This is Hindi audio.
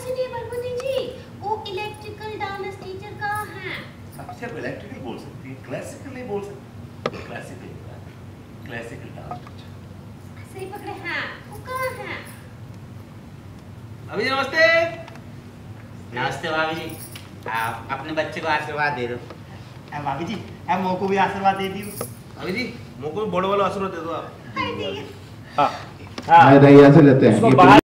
से नहीं बलबुद्धि जी, वो इलेक्ट्रिकल डांस टीचर कहाँ हैं? सबसे आप इलेक्ट्रिकल बोल सकती है, क्लासिकल नहीं बोल सकती। क्लासिकल डांस टीचर सही पकड़े हैं, वो कहाँ हैं? अभी नमस्ते। नमस्ते भाभी जी, आप अपने बच्चे को आशीर्वाद दे दो। भाभी जी मोह को भी आशीर्वाद दे दियो। अभी जी मुझको बड़े वाला आशीर्वाद दे दो आप। अरे ठीक है। नहीं, ऐसे लेते हैं।